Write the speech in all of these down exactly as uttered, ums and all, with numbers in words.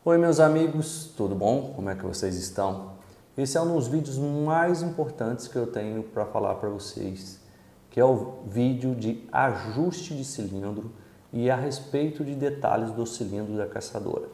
Oi meus amigos, tudo bom? Como é que vocês estão? Esse é um dos vídeos mais importantes que eu tenho para falar para vocês, que é o vídeo de ajuste de cilindro e a respeito de detalhes do cilindro da caçadora.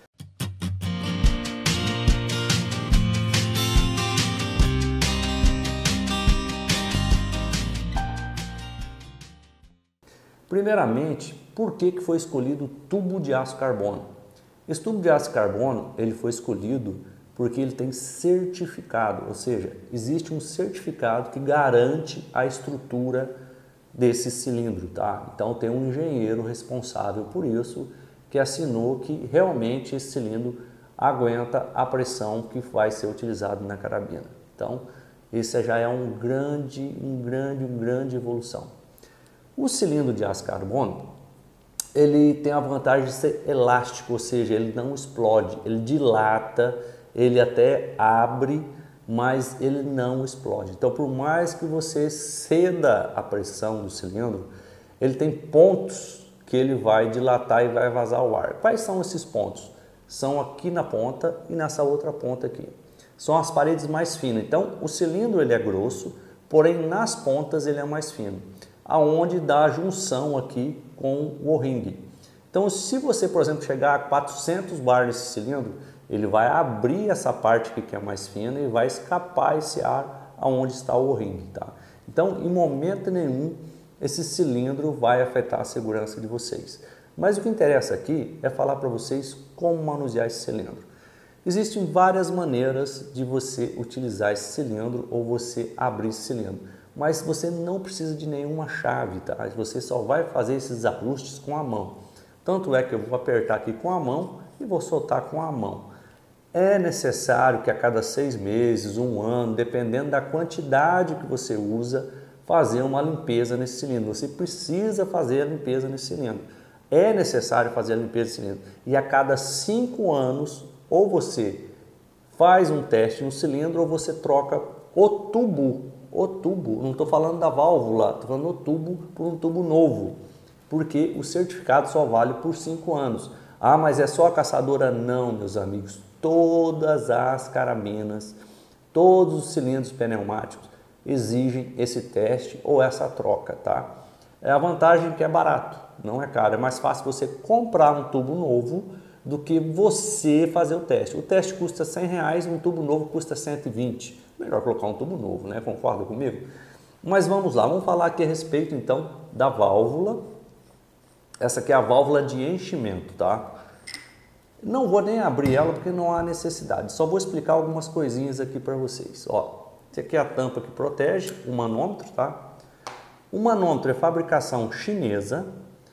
Primeiramente, por que que foi escolhido o tubo de aço carbono? Esse tubo de aço carbono ele foi escolhido porque ele tem certificado, ou seja, existe um certificado que garante a estrutura desse cilindro, tá? Então tem um engenheiro responsável por isso que assinou que realmente esse cilindro aguenta a pressão que vai ser utilizado na carabina. Então, esse já é um grande, um grande, um grande evolução. O cilindro de aço carbono ele tem a vantagem de ser elástico, ou seja, ele não explode, ele dilata, ele até abre, mas ele não explode. Então, por mais que você ceda a pressão do cilindro, ele tem pontos que ele vai dilatar e vai vazar o ar. Quais são esses pontos? São aqui na ponta e nessa outra ponta aqui. São as paredes mais finas. Então, o cilindro ele é grosso, porém nas pontas ele é mais fino, aonde dá a junção aqui com o O-ring. Então, se você, por exemplo, chegar a quatrocentos bar nesse cilindro, ele vai abrir essa parte aqui que é mais fina e vai escapar esse ar aonde está o O-ring, tá? Então, em momento nenhum, esse cilindro vai afetar a segurança de vocês. Mas o que interessa aqui é falar para vocês como manusear esse cilindro. Existem várias maneiras de você utilizar esse cilindro ou você abrir esse cilindro. Mas você não precisa de nenhuma chave, tá? Você só vai fazer esses ajustes com a mão. Tanto é que eu vou apertar aqui com a mão e vou soltar com a mão. É necessário que a cada seis meses, um ano, dependendo da quantidade que você usa, fazer uma limpeza nesse cilindro. Você precisa fazer a limpeza nesse cilindro. É necessário fazer a limpeza nesse cilindro. E a cada cinco anos, ou você faz um teste no cilindro ou você troca o tubo. O tubo, não estou falando da válvula, estou falando do tubo por um tubo novo, porque o certificado só vale por cinco anos. Ah, mas é só a caçadora? Não, meus amigos, todas as carabinas, todos os cilindros pneumáticos exigem esse teste ou essa troca, tá? É a vantagem que é barato, não é caro, é mais fácil você comprar um tubo novo do que você fazer o teste. O teste custa cem reais, um tubo novo custa cento e vinte. Melhor colocar um tubo novo, né? Concorda comigo? Mas vamos lá, vamos falar aqui a respeito então da válvula. Essa aqui é a válvula de enchimento, tá? Não vou nem abrir ela porque não há necessidade. Só vou explicar algumas coisinhas aqui para vocês. Ó, essa aqui é a tampa que protege o manômetro, tá? O manômetro é fabricação chinesa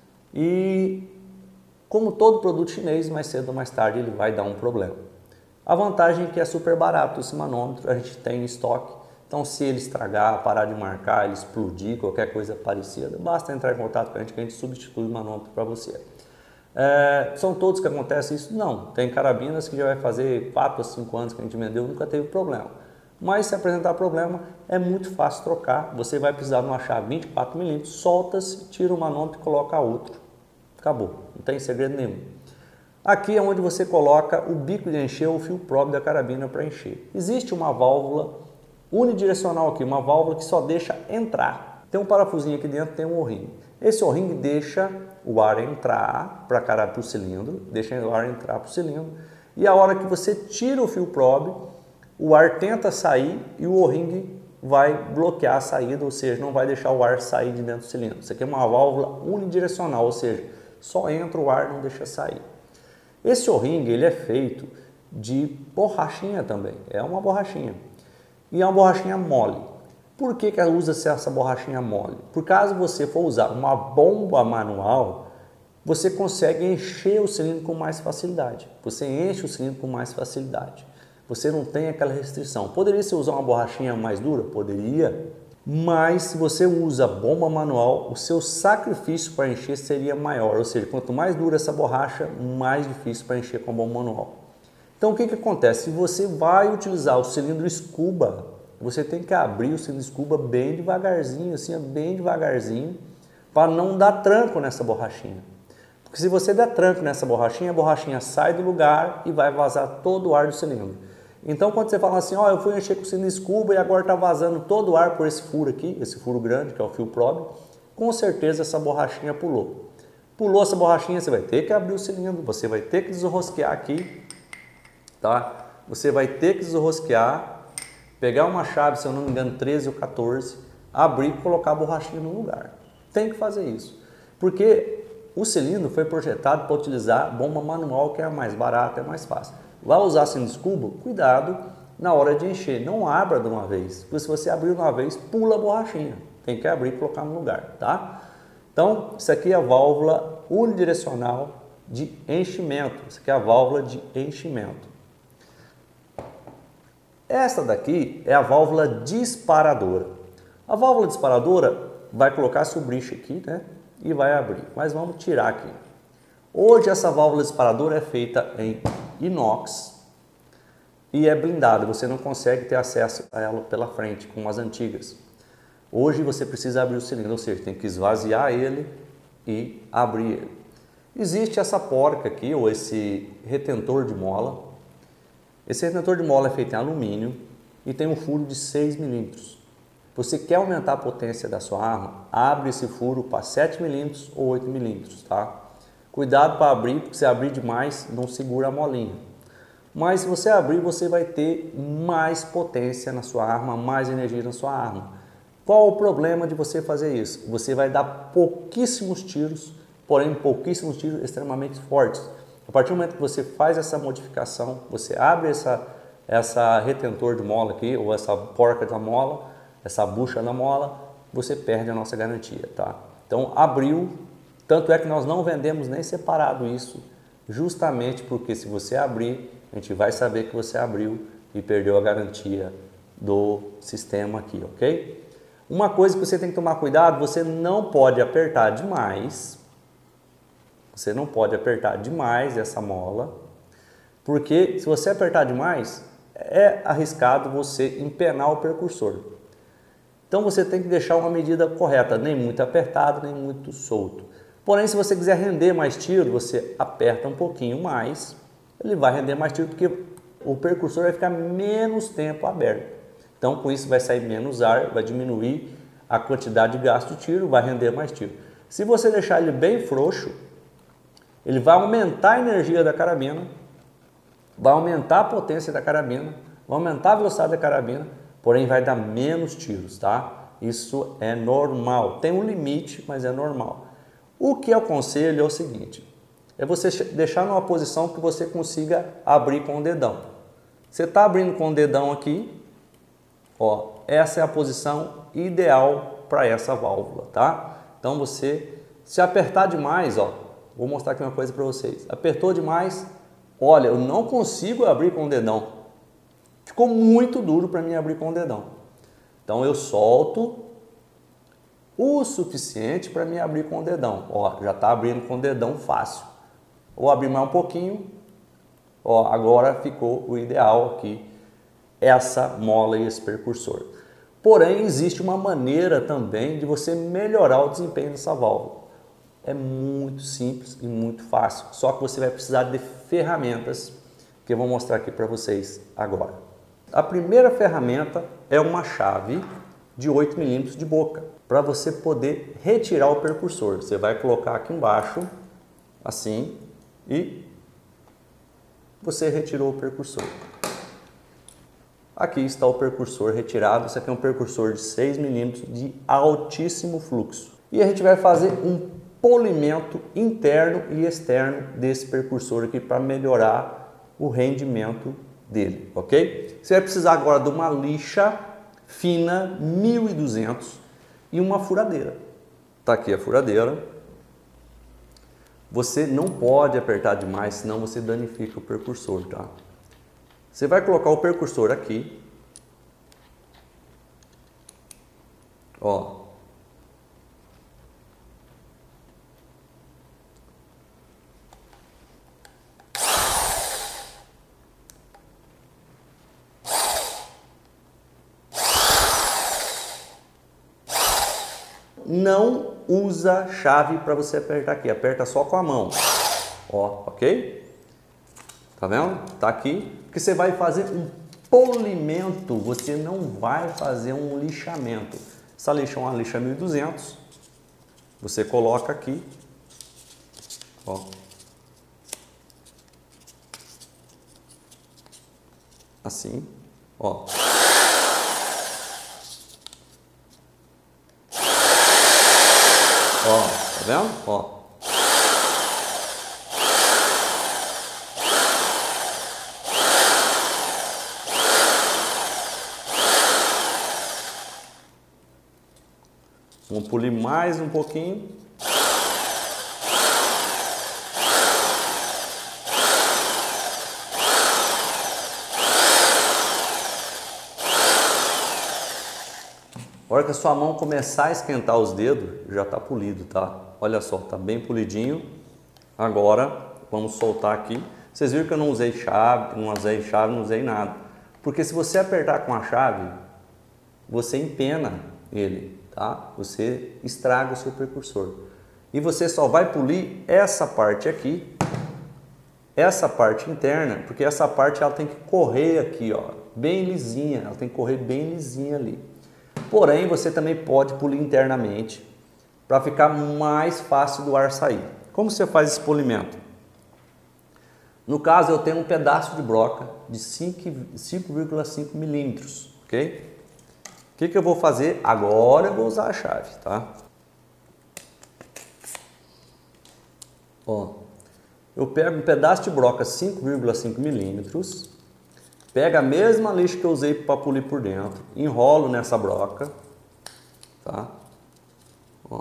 e como todo produto chinês, mais cedo ou mais tarde ele vai dar um problema. A vantagem é que é super barato esse manômetro, a gente tem em estoque. Então, se ele estragar, parar de marcar, ele explodir, qualquer coisa parecida, basta entrar em contato com a gente que a gente substitui o manômetro para você. É, são todos que acontece isso? Não. Tem carabinas que já vai fazer quatro a cinco anos que a gente vendeu, nunca teve problema. Mas se apresentar problema, é muito fácil trocar. Você vai precisar de uma chave vinte e quatro milímetros, solta-se, tira o manômetro e coloca outro. Acabou, não tem segredo nenhum. Aqui é onde você coloca o bico de encher ou o fio probe da carabina para encher. Existe uma válvula unidirecional aqui, uma válvula que só deixa entrar. Tem um parafusinho aqui dentro, tem um O-ring. Esse O-ring deixa o ar entrar para o cilindro, deixa o ar entrar para o cilindro. E a hora que você tira o fio probe, o ar tenta sair e o O-ring vai bloquear a saída, ou seja, não vai deixar o ar sair de dentro do cilindro. Isso aqui é uma válvula unidirecional, ou seja, só entra o ar, não deixa sair. Esse O-ring ele é feito de borrachinha também, é uma borrachinha. E é uma borrachinha mole. Por que que usa-se essa borrachinha mole? Por caso você for usar uma bomba manual, você consegue encher o cilindro com mais facilidade. Você enche o cilindro com mais facilidade. Você não tem aquela restrição. Poderia se usar uma borrachinha mais dura? Poderia. Mas se você usa bomba manual, o seu sacrifício para encher seria maior. Ou seja, quanto mais dura essa borracha, mais difícil para encher com a bomba manual. Então o que que acontece? Se você vai utilizar o cilindro scuba, você tem que abrir o cilindro scuba bem devagarzinho, assim, bem devagarzinho, para não dar tranco nessa borrachinha. Porque Porque se você der tranco nessa borrachinha, a borrachinha sai do lugar e vai vazar todo o ar do cilindro. Então, quando você fala assim, ó, eu fui encher com o cilindro Scuba e agora está vazando todo o ar por esse furo aqui, esse furo grande, que é o fio probe, com certeza essa borrachinha pulou. Pulou essa borrachinha, você vai ter que abrir o cilindro, você vai ter que desenrosquear aqui, tá? Você vai ter que desenrosquear, pegar uma chave, se eu não me engano, treze ou quatorze, abrir e colocar a borrachinha no lugar. Tem que fazer isso, porque o cilindro foi projetado para utilizar bomba manual, que é a mais barata, é mais fácil. Vai usar cilindro Scuba? Cuidado na hora de encher, não abra de uma vez, porque se você abrir de uma vez, pula a borrachinha. Tem que abrir e colocar no lugar, tá? Então, isso aqui é a válvula unidirecional de enchimento. Isso aqui é a válvula de enchimento. Esta daqui é a válvula disparadora. A válvula disparadora vai colocar seu briche aqui, né? E vai abrir. Mas vamos tirar aqui. Hoje essa válvula disparadora é feita em inox e é blindada. Você não consegue ter acesso a ela pela frente, como as antigas. Hoje você precisa abrir o cilindro, ou seja, tem que esvaziar ele e abrir ele. Existe essa porca aqui, ou esse retentor de mola. Esse retentor de mola é feito em alumínio e tem um furo de seis milímetros. Você quer aumentar a potência da sua arma, abre esse furo para sete milímetros ou oito milímetros, tá? Cuidado para abrir, porque se abrir demais, não segura a molinha. Mas se você abrir, você vai ter mais potência na sua arma, mais energia na sua arma. Qual o problema de você fazer isso? Você vai dar pouquíssimos tiros, porém pouquíssimos tiros extremamente fortes. A partir do momento que você faz essa modificação, você abre essa, essa retentor de mola aqui, ou essa porca da mola, essa bucha da mola, você perde a nossa garantia, tá? Então abriu, tanto é que nós não vendemos nem separado isso, justamente porque se você abrir, a gente vai saber que você abriu e perdeu a garantia do sistema aqui, ok? Uma coisa que você tem que tomar cuidado, você não pode apertar demais, você não pode apertar demais essa mola, porque se você apertar demais, é arriscado você empenar o percursor. Então você tem que deixar uma medida correta, nem muito apertado, nem muito solto. Porém, se você quiser render mais tiro, você aperta um pouquinho mais, ele vai render mais tiro, porque o percursor vai ficar menos tempo aberto. Então, com isso vai sair menos ar, vai diminuir a quantidade de gasto de tiro, vai render mais tiro. Se você deixar ele bem frouxo, ele vai aumentar a energia da carabina, vai aumentar a potência da carabina, vai aumentar a velocidade da carabina, porém vai dar menos tiros, tá? Isso é normal. Tem um limite, mas é normal. O que eu aconselho é o seguinte, é você deixar numa posição que você consiga abrir com o dedão. Você está abrindo com o dedão aqui, ó, essa é a posição ideal para essa válvula, tá? Então você, se apertar demais, ó, vou mostrar aqui uma coisa para vocês. Apertou demais, olha, eu não consigo abrir com o dedão. Ficou muito duro para mim abrir com o dedão. Então eu solto o suficiente para me abrir com o dedão. Ó, já está abrindo com o dedão fácil. Vou abrir mais um pouquinho. Ó, agora ficou o ideal aqui, essa mola e esse percursor. Porém, existe uma maneira também de você melhorar o desempenho dessa válvula. É muito simples e muito fácil, só que você vai precisar de ferramentas que eu vou mostrar aqui para vocês agora. A primeira ferramenta é uma chave de oito milímetros de boca, para você poder retirar o percursor. Você vai colocar aqui embaixo, assim, e você retirou o percursor. Aqui está o percursor retirado. Esse aqui é um percursor de seis milímetros de altíssimo fluxo. E a gente vai fazer um polimento interno e externo desse percursor aqui para melhorar o rendimento dele, ok? Você vai precisar agora de uma lixa fina mil e duzentos e uma furadeira. Tá aqui a furadeira. Você não pode apertar demais, senão você danifica o percursor, tá? Você vai colocar o percursor aqui, ó. Não usa chave para você apertar aqui, aperta só com a mão. Ó, ok? Tá vendo? Tá aqui. Porque você vai fazer um polimento, você não vai fazer um lixamento. Essa lixa é uma lixa mil e duzentos. Você coloca aqui. Ó. Assim, ó. Ó, tá vendo? Ó. Vamos polir mais um pouquinho. A hora que a sua mão começar a esquentar os dedos, já está polido, tá? Olha só, tá bem polidinho. Agora, vamos soltar aqui. Vocês viram que eu não usei chave, não usei chave, não usei nada. Porque se você apertar com a chave, você empena ele, tá? Você estraga o seu percursor. E você só vai polir essa parte aqui, essa parte interna, porque essa parte ela tem que correr aqui, ó, bem lisinha, ela tem que correr bem lisinha ali. Porém, você também pode polir internamente para ficar mais fácil do ar sair. Como você faz esse polimento? No caso, eu tenho um pedaço de broca de cinco vírgula cinco milímetros, ok? O que que eu vou fazer? Agora eu vou usar a chave, tá? Ó, eu pego um pedaço de broca cinco vírgula cinco milímetros, pego a mesma lixa que eu usei para polir por dentro, enrolo nessa broca, tá? Ó.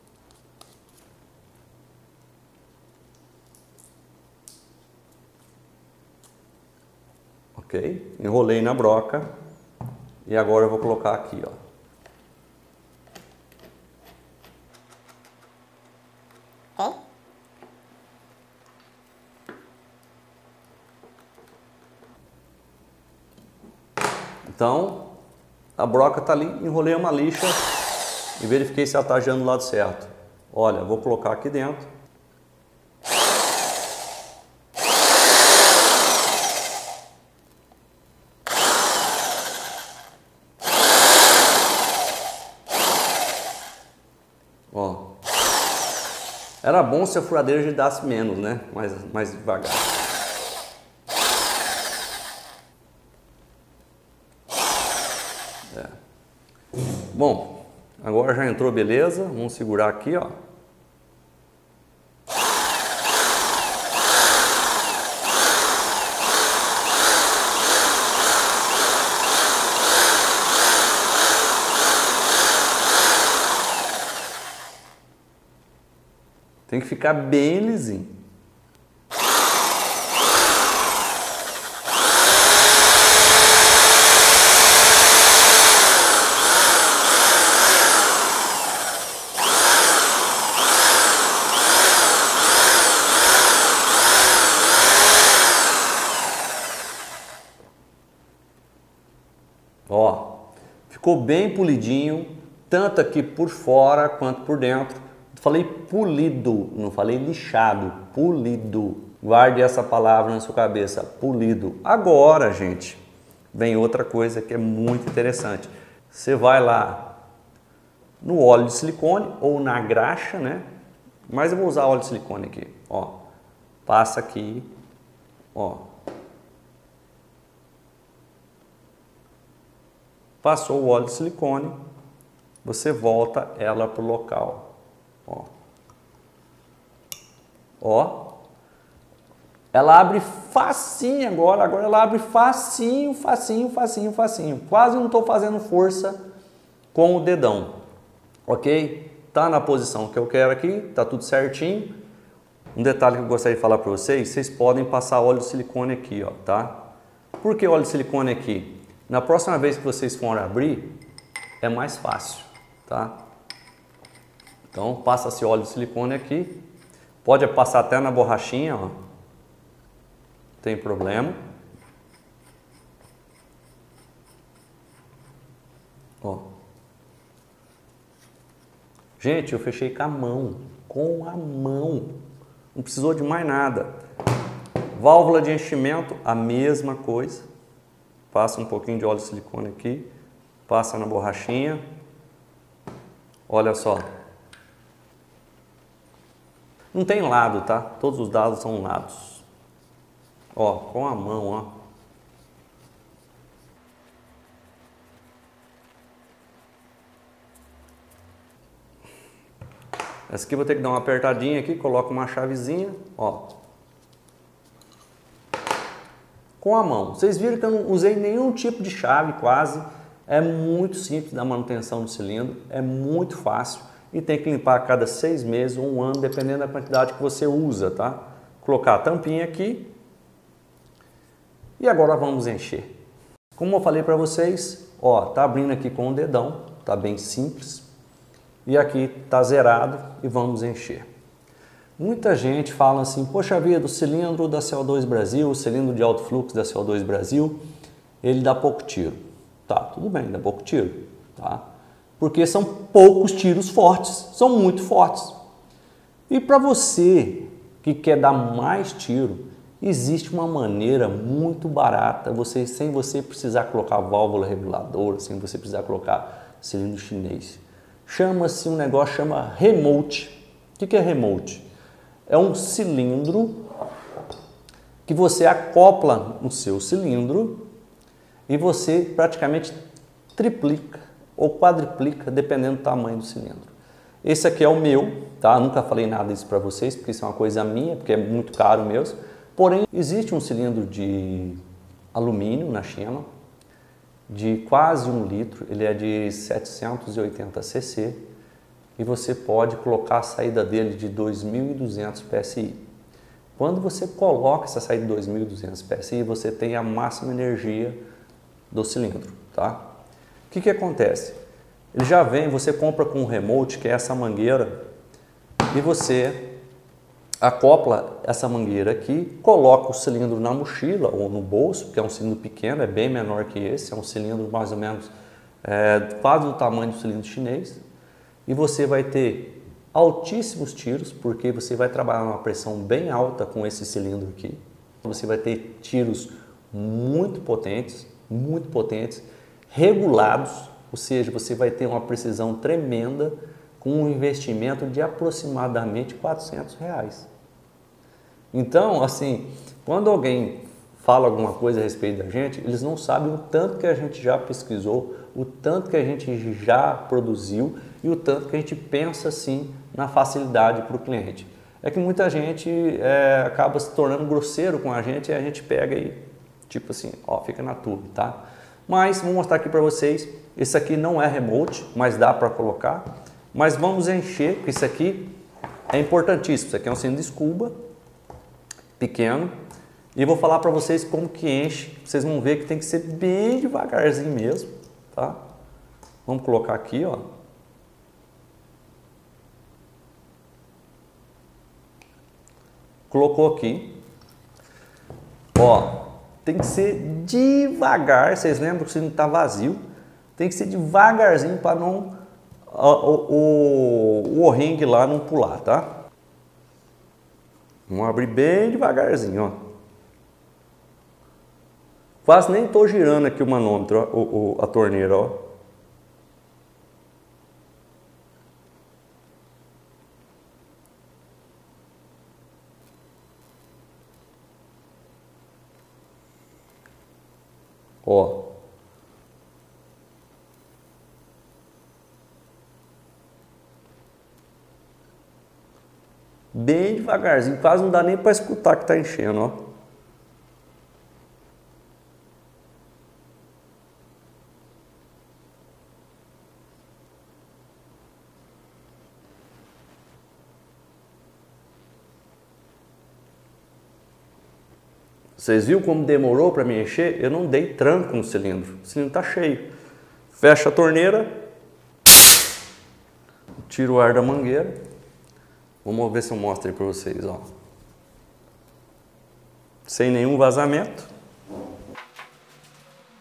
Ok? Enrolei na broca e agora eu vou colocar aqui, ó. Ok? Então, a broca tá ali, enrolei uma lixa e verifiquei se ela tá girando do lado certo. Olha, vou colocar aqui dentro. Ó. Era bom se a furadeira girasse menos, né? Mais, mais devagar. É. Bom, agora já entrou beleza. Vamos segurar aqui, ó. Tem que ficar bem lisinho. Ó, ficou bem polidinho, tanto aqui por fora quanto por dentro. Falei polido, não falei lixado, polido. Guarde essa palavra na sua cabeça, polido. Agora, gente, vem outra coisa que é muito interessante. Você vai lá no óleo de silicone ou na graxa, né? Mas eu vou usar óleo de silicone aqui, ó. Passa aqui, ó. Passou o óleo de silicone, você volta ela pro local. Ó. Ó. Ela abre facinho agora, agora ela abre facinho, facinho, facinho, facinho. Quase não estou fazendo força com o dedão, ok? Tá na posição que eu quero aqui, tá tudo certinho. Um detalhe que eu gostaria de falar para vocês, vocês podem passar óleo de silicone aqui, ó, tá? Por que óleo de silicone aqui? Na próxima vez que vocês forem abrir, é mais fácil, tá? Então, passa-se óleo de silicone aqui. Pode passar até na borrachinha, ó. Não tem problema. Ó. Gente, eu fechei com a mão, com a mão, não precisou de mais nada. Válvula de enchimento, a mesma coisa. Passa um pouquinho de óleo de silicone aqui, passa na borrachinha. Olha só. Não tem lado, tá? Todos os dados são lados. Ó, com a mão, ó. Essa aqui eu vou ter que dar uma apertadinha aqui, coloco uma chavezinha, ó. Com a mão. Vocês viram que eu não usei nenhum tipo de chave quase. É muito simples da manutenção do cilindro, é muito fácil e tem que limpar a cada seis meses ou um ano, dependendo da quantidade que você usa, tá? Colocar a tampinha aqui e agora vamos encher. Como eu falei para vocês, ó, tá abrindo aqui com o dedão, tá bem simples. E aqui tá zerado e vamos encher. Muita gente fala assim, poxa vida, o cilindro da C O dois Brasil, o cilindro de alto fluxo da C O dois Brasil, ele dá pouco tiro. Tá, tudo bem, dá pouco tiro, tá? Porque são poucos tiros fortes, são muito fortes. E para você que quer dar mais tiro, existe uma maneira muito barata, você, sem você precisar colocar válvula reguladora, sem você precisar colocar cilindro chinês. Chama-se um negócio, chama remote. O que é remote? É um cilindro que você acopla no seu cilindro e você praticamente triplica ou quadriplica, dependendo do tamanho do cilindro. Esse aqui é o meu, tá? Eu nunca falei nada disso para vocês, porque isso é uma coisa minha, porque é muito caro mesmo. Porém, existe um cilindro de alumínio na China, de quase um litro, ele é de setecentos e oitenta cc e você pode colocar a saída dele de dois mil e duzentos P S I. Quando você coloca essa saída de dois mil e duzentos P S I, você tem a máxima energia do cilindro, tá? O que que acontece? Ele já vem, você compra com um remote, que é essa mangueira, e você acopla essa mangueira aqui, coloca o cilindro na mochila ou no bolso, que é um cilindro pequeno, é bem menor que esse, é um cilindro mais ou menos é, quase do tamanho do cilindro chinês, e você vai ter altíssimos tiros, porque você vai trabalhar numa pressão bem alta com esse cilindro aqui. Você vai ter tiros muito potentes, muito potentes, regulados, ou seja, você vai ter uma precisão tremenda com um investimento de aproximadamente quatrocentos reais. Então, assim, quando alguém fala alguma coisa a respeito da gente, eles não sabem o tanto que a gente já pesquisou, o tanto que a gente já produziu e o tanto que a gente pensa, assim, na facilidade para o cliente. É que muita gente é, acaba se tornando grosseiro com a gente e a gente pega e, tipo assim, ó, fica na tua, tá? Mas vou mostrar aqui para vocês, esse aqui não é remote, mas dá para colocar. Mas vamos encher, porque isso aqui é importantíssimo. Isso aqui é um cilindro de scuba, pequeno. E vou falar para vocês como que enche. Vocês vão ver que tem que ser bem devagarzinho mesmo, tá? Vamos colocar aqui, ó. Colocou aqui. Ó, tem que ser devagar. Vocês lembram que o cilindro está vazio? Tem que ser devagarzinho para não o, o, o O-ring lá não pular, tá? Vamos abrir bem devagarzinho, ó. Quase nem estou girando aqui o manômetro, ó, o, o, a torneira, ó. Ó. Bem devagarzinho, quase não dá nem para escutar que está enchendo, ó. Vocês viram como demorou para me encher? Eu não dei tranco no cilindro. O cilindro está cheio. Fecha a torneira. Tiro o ar da mangueira. Vamos ver se eu mostro aí para vocês, ó. Sem nenhum vazamento.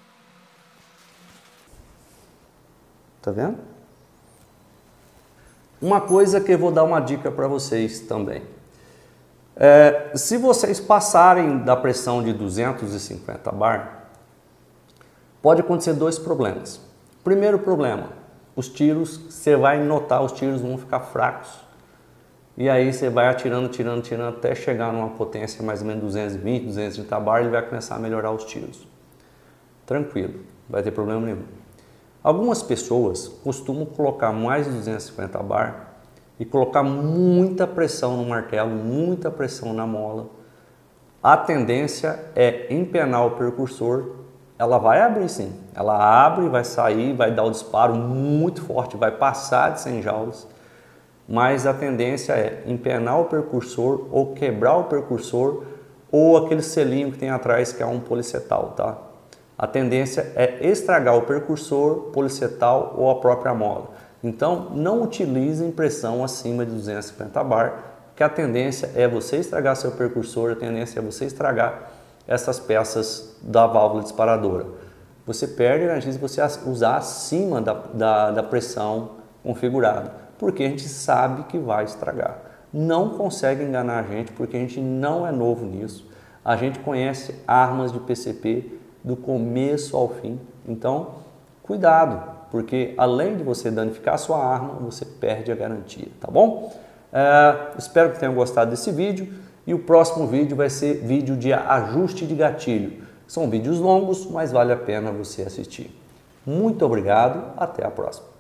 Tá vendo? Uma coisa que eu vou dar uma dica para vocês também. É, se vocês passarem da pressão de duzentos e cinquenta bar, pode acontecer dois problemas. Primeiro problema, os tiros, você vai notar, os tiros vão ficar fracos. E aí você vai atirando, atirando, atirando, até chegar numa potência mais ou menos duzentos e vinte, duzentos e trinta bar, ele vai começar a melhorar os tiros. Tranquilo, não vai ter problema nenhum. Algumas pessoas costumam colocar mais de duzentos e cinquenta bar e colocar muita pressão no martelo, muita pressão na mola. A tendência é empenar o percussor, ela vai abrir sim, ela abre, vai sair, vai dar o disparo muito forte, vai passar de cem joules, mas a tendência é empenar o percursor ou quebrar o percursor ou aquele selinho que tem atrás que é um policetal, tá? A tendência é estragar o percursor, policetal ou a própria mola. Então, não utilizem pressão acima de duzentos e cinquenta bar, que a tendência é você estragar seu percursor, a tendência é você estragar essas peças da válvula disparadora. Você perde energia se você usar acima da, da, da pressão configurada, porque a gente sabe que vai estragar. Não consegue enganar a gente, porque a gente não é novo nisso. A gente conhece armas de P C P do começo ao fim. Então, cuidado, porque além de você danificar a sua arma, você perde a garantia, tá bom? É, espero que tenham gostado desse vídeo e o próximo vídeo vai ser vídeo de ajuste de gatilho. São vídeos longos, mas vale a pena você assistir. Muito obrigado, até a próxima.